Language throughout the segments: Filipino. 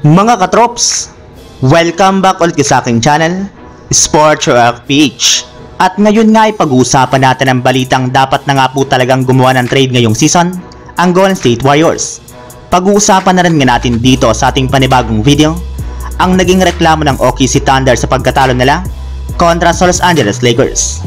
Mga katrops, welcome back ulit sa aking channel, Sports React PH. At ngayon nga ay pag-uusapan natin ang balitang dapat na nga po talagang gumawa ng trade ngayong season, ang Golden State Warriors. Pag-uusapan na rin nga natin dito sa ating panibagong video, ang naging reklamo ng OKC Thunder sa pagkatalo nila kontra sa Los Angeles Lakers.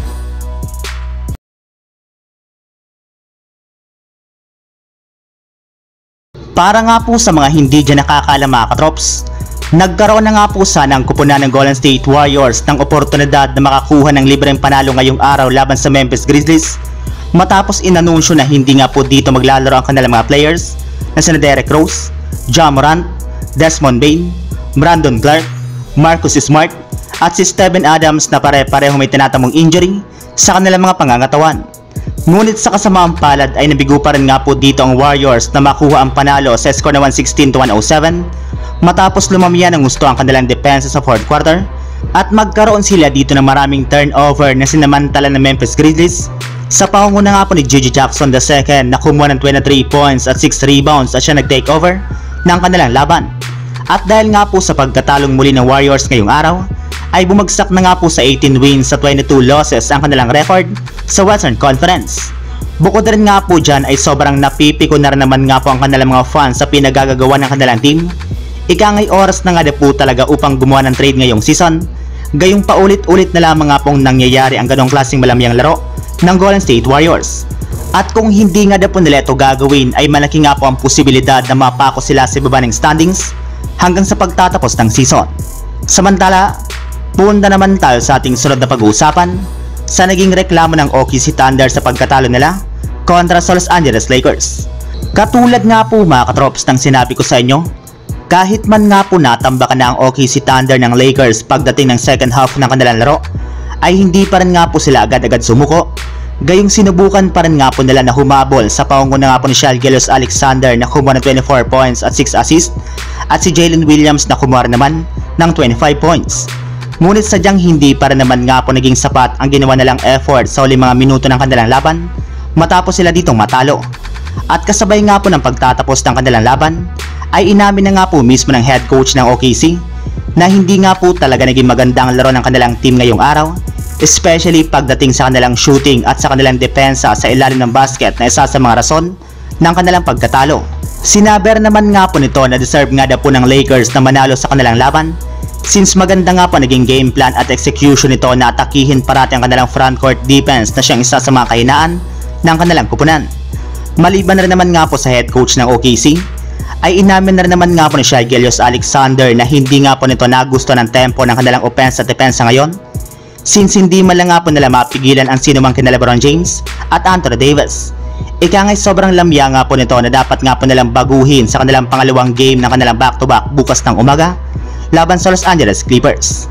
Para nga po sa mga hindi dyan nakakaalam mga katrops, nagkaroon na nga po sana ang kupunan ng Golden State Warriors ng oportunidad na makakuha ng libreng panalo ngayong araw laban sa Memphis Grizzlies matapos inanunsyo na hindi nga po dito maglalaro ang kanilang mga players na sina Derrick Rose, Ja Morant, Desmond Bane, Brandon Clark, Marcus Smart at si Steven Adams na pare-pareho may tinatamong injury sa kanilang mga pangangatawan. Ngunit sa kasamaang palad ay nabigo pa rin nga po dito ang Warriors na makuha ang panalo sa score na 116-107 matapos lumamya ng gusto ang kanilang depensa sa fourth quarter at magkaroon sila dito ng maraming turnover na sinamantala ng Memphis Grizzlies sa pangunguna nga po ni Gigi Jackson II na kumuha ng 23 points at 6 rebounds at siya nag-take over ng kanilang laban. At dahil nga po sa pagkatalong muli ng Warriors ngayong araw ay bumagsak na nga po sa 18 wins sa 22 losses ang kanilang record sa Western Conference. Bukod rin nga po dyan ay sobrang napipiko na rin naman nga po ang kanilang mga fans sa pinagagagawa ng kanilang team. Ikangay oras na nga po talaga upang gumawa ng trade ngayong season. Gayong paulit-ulit na lamang nga pong nangyayari ang ganong klaseng malamyang laro ng Golden State Warriors. At kung hindi nga po nila ito gagawin ay malaki nga po ang posibilidad na mapako sila sa baba ng standings hanggang sa pagtatapos ng season. Samantala, punta naman tayo sa ating sunod na pag-uusapan sa naging reklamo ng OKC Thunder sa pagkatalo nila kontra sa Los Angeles Lakers. Katulad nga po mga katrops ng sinabi ko sa inyo, kahit man nga po natambakan na ang OKC Thunder ng Lakers pagdating ng second half ng kanilang laro, ay hindi pa rin nga po sila agad-agad sumuko. Gayong sinubukan pa rin nga po nila na humabol sa pangunguna nga po ni Shai Gilgeous-Alexander na kumuha ng 24 points at 6 assists at si Jalen Williams na kumuha naman ng 25 points. Ngunit sadyang hindi pa rin naman nga po naging sapat ang ginawa nilang effort sa huling mga minuto ng kanilang laban matapos sila ditong matalo. At kasabay nga po ng pagtatapos ng kanilang laban ay inamin na nga po mismo ng head coach ng OKC na hindi nga po talaga naging magandang laro ng kanilang team ngayong araw, especially pagdating sa kanilang shooting at sa kanilang depensa sa ilalim ng basket na isa sa mga rason ng kanilang pagkatalo. Sinaber naman nga po nito na deserve nga po ng Lakers na manalo sa kanilang laban since maganda nga po naging game plan at execution nito na atakihin parati ang kanilang frontcourt defense na siyang isa sa mga kahinaan ng kanilang kupunan. Maliban na rin naman nga po sa head coach ng OKC, ay inamin na rin naman nga po ni Shai Gilgeous-Alexander na hindi nga po nito nagusto ng tempo ng kanilang offense at depensa ngayon since hindi man lang nga po nila mapigilan ang sinumang kina LeBron James at Anthony Davis. Ikangay sobrang lamya nga po nito na dapat nga po nilang baguhin sa kanilang pangalawang game ng kanilang back-to-back bukas ng umaga laban sa Los Angeles Clippers.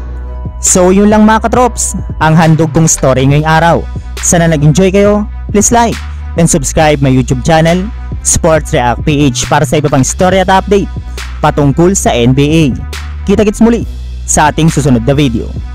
So yun lang mga katrops, ang handog kong story ngayong araw. Sana nag-enjoy kayo, please like and subscribe my YouTube channel, Sports React PH para sa iba pang story at update patungkol sa NBA. Kita-kits muli sa ating susunod na video.